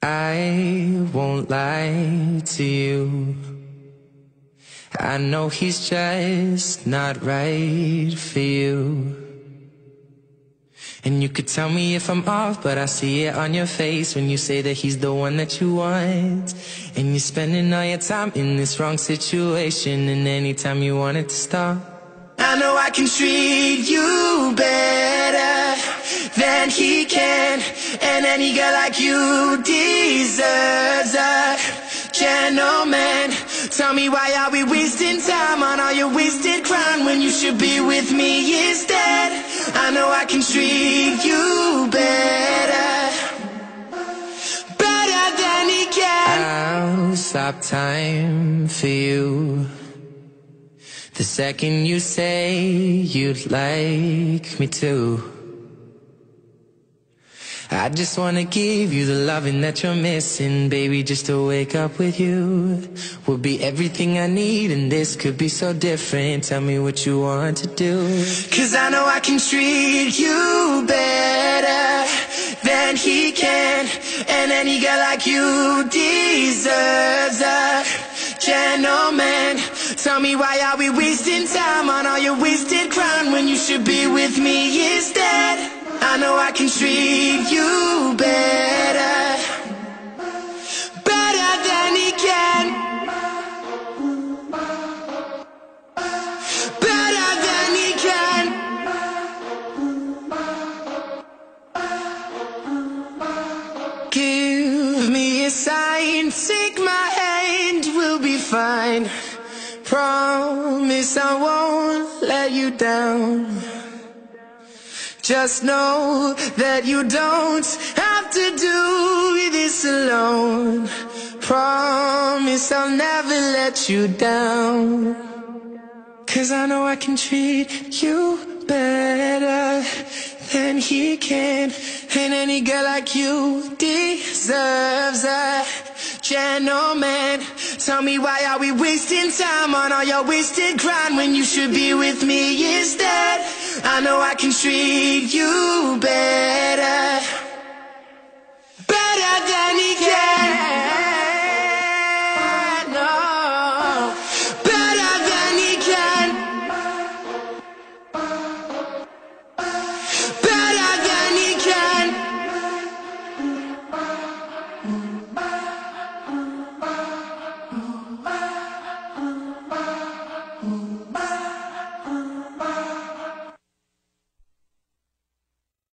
I won't lie to you. I know he's just not right for you. And you could tell me if I'm off, but I see it on your face when you say that he's the one that you want. And you're spending all your time in this wrong situation, and anytime you want it to stop, I know I can treat you better than he can. And any girl like you deserves a gentleman. Tell me, why are we wasting time on all your wasted crime when you should be with me instead? I know I can treat you better, better than he can. I'll stop time for you the second you say you'd like me to. I just wanna give you the loving that you're missing, baby. Just to wake up with you would be everything I need, and this could be so different. Tell me what you want to do, 'cause I know I can treat you better than he can. And any girl like you deserves a gentleman. Tell me, why are we wasting time on all your wasted crime when you should be with me instead? I know I can treat you better, better than he can, better than he can. Give me a sign, take my hand, we'll be fine. Promise I won't let you down. Just know that you don't have to do this alone. Promise I'll never let you down, 'cause I know I can treat you better than he can. And any girl like you deserves a gentleman. Tell me, why are we wasting time on all your wasted grind when you should be with me instead? I know I can treat you better